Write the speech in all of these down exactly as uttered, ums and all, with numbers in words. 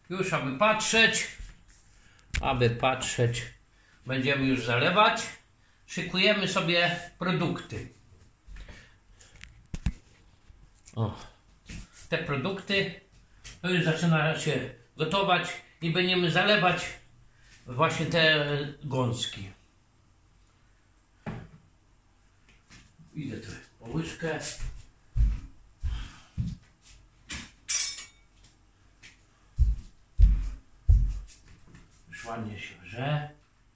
Już aby patrzeć, aby patrzeć, będziemy już zalewać. Szykujemy sobie produkty. O, te produkty to już zaczyna się gotować i będziemy zalewać właśnie te gąski. Idę tu po łyżkę. Już ładnie się wrze.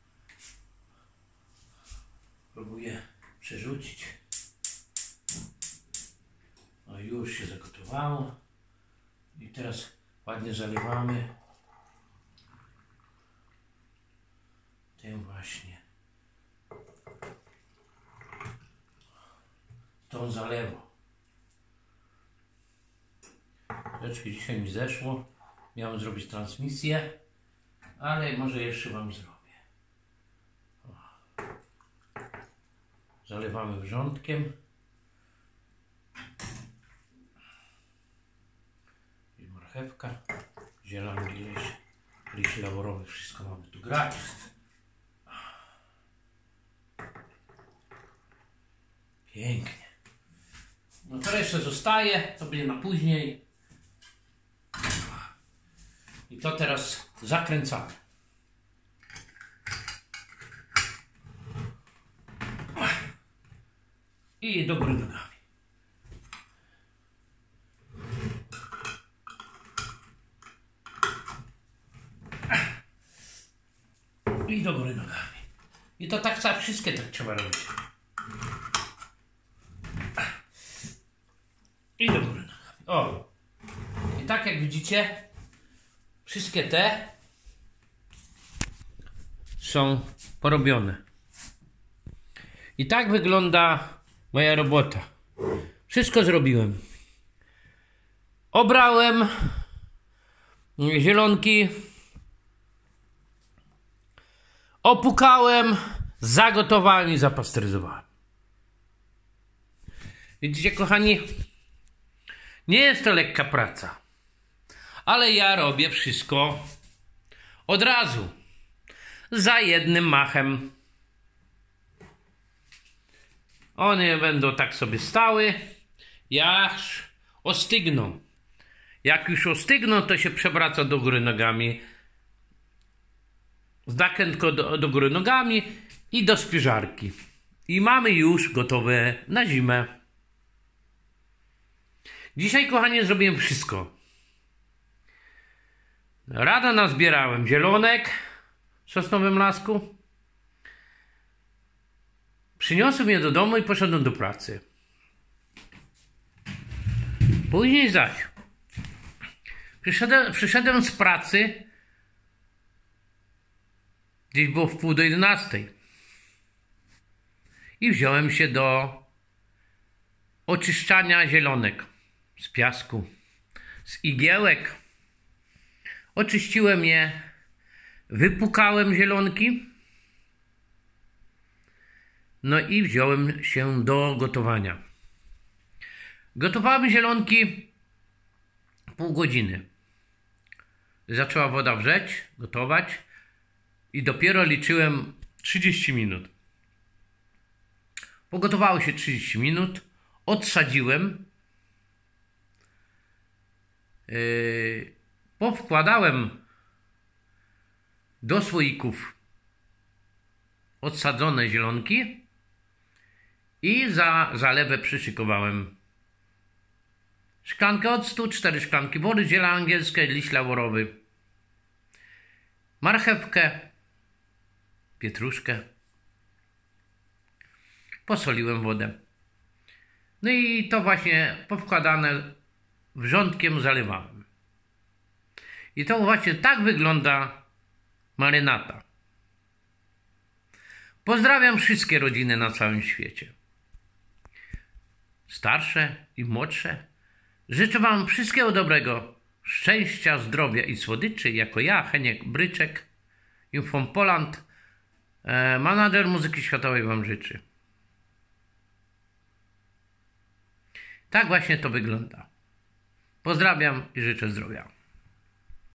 Próbuję przerzucić. No już się zagotowało. I teraz ładnie zalewamy tym właśnie. Tą zalewą. Troszeczkę dzisiaj mi zeszło. Miałem zrobić transmisję, ale może jeszcze wam zrobię. O. Zalewamy wrzątkiem. I marchewka, zielony liść, liść laborowy, wszystko mamy tu grać. Pięknie. No to jeszcze zostaje, to będzie na później. I to teraz zakręcamy. I do góry nogami. I do góry nogami. I to tak samo wszystkie tak trzeba robić. I do góry nogami. O! I tak jak widzicie, wszystkie te są porobione. I tak wygląda moja robota. Wszystko zrobiłem. Obrałem zielonki. Opukałem, zagotowałem i zapasteryzowałem. Widzicie, kochani, nie jest to lekka praca, ale ja robię wszystko od razu, za jednym machem. One będą tak sobie stały, aż ostygną. Jak już ostygną, to się przewraca do góry nogami. Zakrętko do, do góry nogami i do spiżarki. I mamy już gotowe na zimę. Dzisiaj, kochani, zrobiłem wszystko. Rano nazbierałem zielonek w sosnowym lasku. Przyniosłem je do domu i poszedłem do pracy. Później zaś przyszedłem, przyszedłem z pracy. Gdzieś było w pół do jedenastej. I wziąłem się do oczyszczania zielonek z piasku, z igiełek. Oczyściłem je, wypukałem zielonki. No i wziąłem się do gotowania. Gotowałem zielonki pół godziny. Zaczęła woda wrzeć, gotować. I dopiero liczyłem trzydzieści minut. Pogotowało się trzydzieści minut. Odsadziłem. Yy, powkładałem do słoików odsadzone zielonki i za zalewę przyszykowałem szklankę octu, cztery szklanki wody, ziele angielskie, liść laborowy, marchewkę, pietruszkę. Posoliłem wodę. No i to właśnie powkładane wrzątkiem zalewałem. I to właśnie tak wygląda marynata. Pozdrawiam wszystkie rodziny na całym świecie. Starsze i młodsze. Życzę wam wszystkiego dobrego, szczęścia, zdrowia i słodyczy. Jako ja, Heniek Bryczek, Infom Poland, e, manager muzyki światowej wam życzy. Tak właśnie to wygląda. Pozdrawiam i życzę zdrowia.